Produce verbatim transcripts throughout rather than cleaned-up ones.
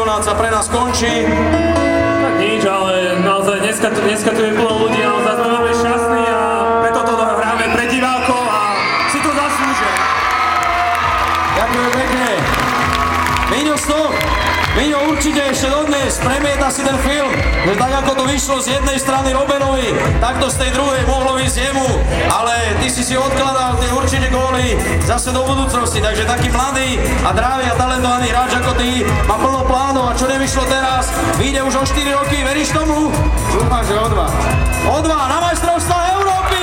šampionát sa pre nás končí. Tak nič, ale naozaj dneska, dneska tu je plno ľudí, naozaj sme veľmi šťastní a preto to hráme pre divákov a si to zaslúžia. Ďakujem pekne. Míňo Stoch, Míňo určite ešte dodnes premieta si ten film, že tak ako to vyšlo z jednej strany Robenovi, takto z tej druhej mohlo ísť jemu, ale ty si si odkladal tie určite góly zase do budúcnosti, takže taký mladý a drávý a talentovaný hráč ako ty má plno plánov a čo nevyšlo teraz, vyjde už o štyri roky, veríš tomu? Dúfam, že o dva. O dva na majstrovstvá Európy!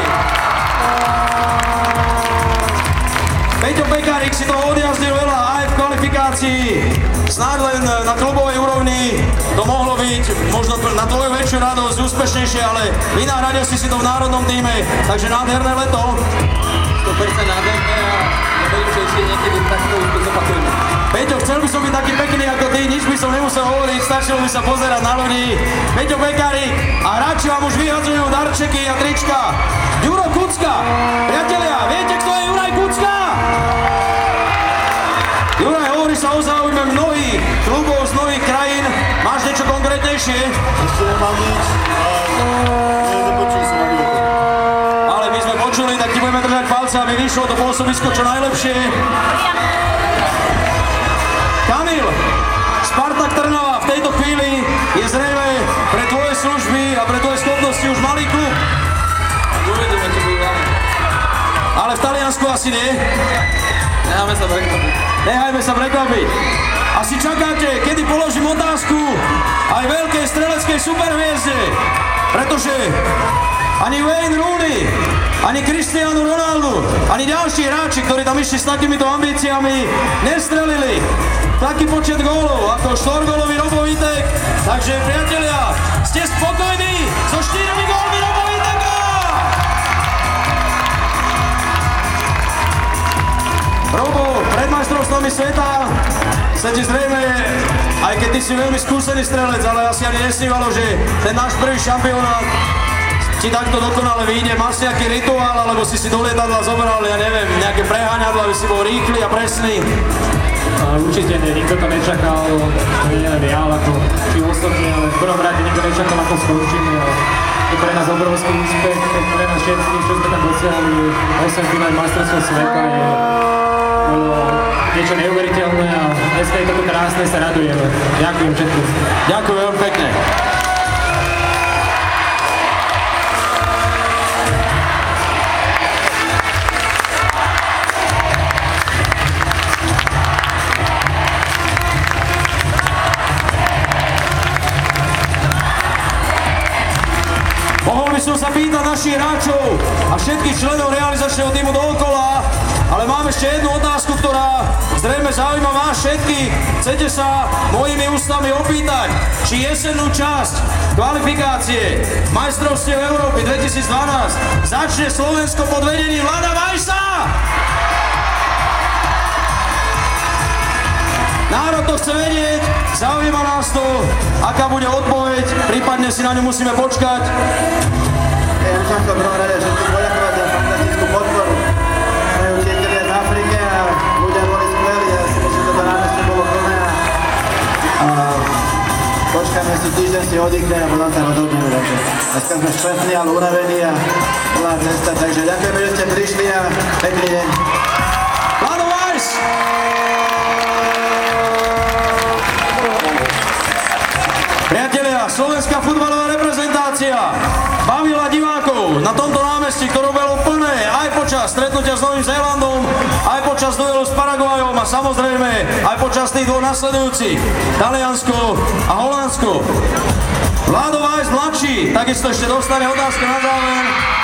Peťo Pekárik si toho odjazdil veľa aj v kvalifikácii. Snáď len na klubovej úrovni to mohlo byť možno na tvoju väčšiu radosť úspešnejšie, ale vynáhradil si si to v národnom týme, takže nádherné leto. sto percent nádherné a ja verím, že ešte niekedy takto úspech zopakujeme. Peťo, chcel by som byť taký pekný ako ty, nič by som nemusel hovoriť, stačilo by sa pozerať na ľudí. Peťo Pekárik a hráči vám už vyhadzujú darčeky a trička. Ďuro Kucka, priatelia, viete, kto je Juraj Kucka? Juraj, hovorí sa o záujme mnohých klubov z mnohých krajín. Máš niečo konkrétnejšie? Ešte nemám nič, ale nezapočul som ani o tom. Ale my sme počuli, tak ti budeme držať palce, aby vyšlo to pôsobisko čo najlepšie. Kamil, Spartak Trnava v tejto chvíli je zrejme pre tvoje služby a pre tvoje schopnosti už malý klub. Uvidíme, čo budú hlavne. Ale v Taliansku asi nie. Necháme sa prekvapiť. Nechajme sa prekvapiť. Asi čakáte, kedy položím otázku aj veľkej streleckej superhviezde. Pretože ani Wayne Rooney, ani Cristiano Ronaldo, ani ďalší hráči, ktorí tam išli s takýmito ambíciami, nestrelili taký počet gólov ako štvorgólový Robo Vitek. Takže priatelia, ste spokojní so štyrmi gólmi Robo Viteka? Robo, pred majstrovstvami sveta sa ti zrejme, aj keď ty si veľmi skúsený strelec, ale asi ani nesnívalo, že ten náš prvý šampionát ti takto dokonale vyjde. Máš nejaký rituál, alebo si si do lietadla zobral, ja neviem, nejaké preháňadlo, aby si bol rýchly a presný? Ale určite nie, nikto to nečakal, neviem ja, ako či osobne, ale v prvom rade nikto nečakal, ako skončíme. Je pre nás obrovský úspech, pre nás všetkých, čo sme tam dosiahli, osem finálnych majstrovstiev sveta je bolo niečo neuveriteľné a dneska je toto krásne, sa radujeme. Ďakujem všetkým. Ďakujem veľmi pekne. Mohol by som sa pýtať našich hráčov a všetkých členov realizačného týmu dookola, ale mám ešte jednu otázku, ktorá zrejme zaujíma vás všetkých. Chcete sa mojimi ústami opýtať, či jesennú časť kvalifikácie majstrovstiev Európy dvetisícdvanásť začne Slovensko pod vedením Vlada Vajsa? Národ to chce vedieť, zaujíma nás to, aká bude odpoveď, prípadne si na ňu musíme počkať. Ja by som chcel v prvom rade všetkým poďakovať za fantastickú podporu. Sme učitelia z Afrike a ľudia boli skvelí, ja si myslím, že to námestie bolo plné a počkáme si týždeň, si oddychne a potom sa rozhodneme. Takže dneska sme šťastní, ale unavení a bola cesta, takže ďakujeme, že ste prišli a pekný deň. Vlado Vajs! Priatelia, slovenská futbalová reprezentácia bavila divákov na tomto námestí, ktoré bolo plné aj počas stretnutia s Novým Zélandom, aj počas duelu s Paraguajom a samozrejme aj počas tých dvoch nasledujúcich, Taliansko a Holandsko. Vlado Vajs mladší, takisto ešte dostane otázku na záver.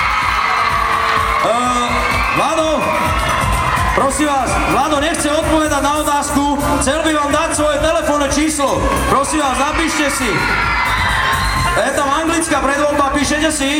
Uh, Vlado, prosím vás, Vlado nechce odpovedať na otázku, chcel by vám dať svoje telefónne číslo. Prosím vás, napíšte si. Je tam anglická predvoľba, píšete si?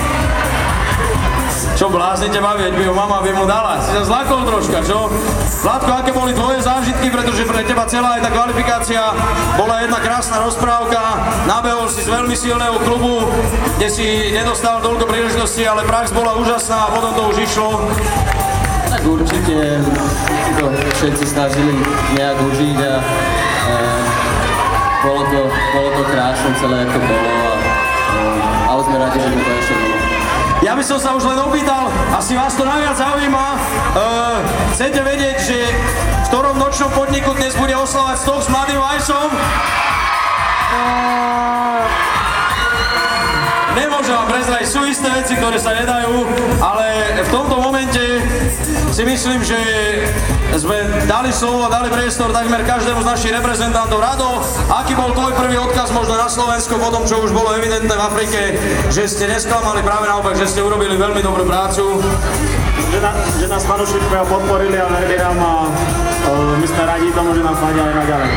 Čo bláznite ma, veď by ho mama by mu dala. Si sa zlakol troška, čo? Vladko, aké boli tvoje zážitky, pretože pre teba celá aj tá kvalifikácia bola jedna krásna rozprávka. Nabehol si z veľmi silného klubu, kde si nedostal toľko príležitostí, ale prax bola úžasná a potom to už išlo. Tak určite si to všetci snažili nejak užiť a, a bolo to krásne celé, ako bolo a, uh, ale sme radi, že sme to ešte bolo. Ja by som sa už len opýtal, asi vás to najviac zaujíma. Uh, chcete vedieť, že v ktorom nočnom podniku dnes bude oslavať Stoch s Mladým Vajsom? Nemôžem vám prezrať, sú isté veci, ktoré sa nedajú, ale v tomto momente si myslím, že sme dali slovo, dali priestor takmer každému z našich reprezentantov. Rado, aký bol tvoj prvý odkaz možno na Slovensko po tom, čo už bolo evidentné v Afrike, že ste nesklamali, práve naopak, že ste urobili veľmi dobrú prácu? Že, na, že nás fanúšikovia podporili a verili nám a uh, my sme radi tomu, že nám fandia aj naďalej.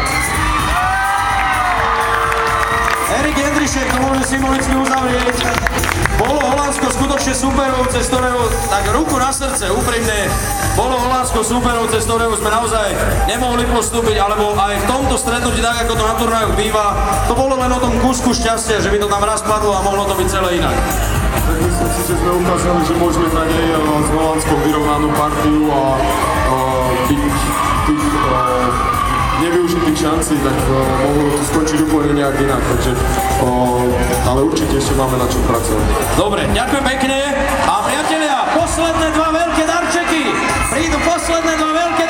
Erik Jendrišek, to môže symbolicky uzavrieť. Bolo Holandsko skutočne superov, cez ktorého, tak ruku na srdce, úprimne, bolo Holandsko superov, cez ktorého sme naozaj nemohli postúpiť, alebo aj v tomto stretnutí, tak ako to na turnajoch býva, to bolo len o tom kúsku šťastia, že by to tam raz padlo a mohlo to byť celé inak. Tak myslím si, že sme ukázali, že môžeme hrať aj s Holandskou vyrovnanú partiu a, a byť tých a, nevyužitých šancí, tak uh, mohlo to skončiť úplne nejak inak, takže, uh, ale určite ešte máme na čom pracovať. Dobre, ďakujem pekne a priatelia, posledné dva veľké darčeky, prídu posledné dva veľké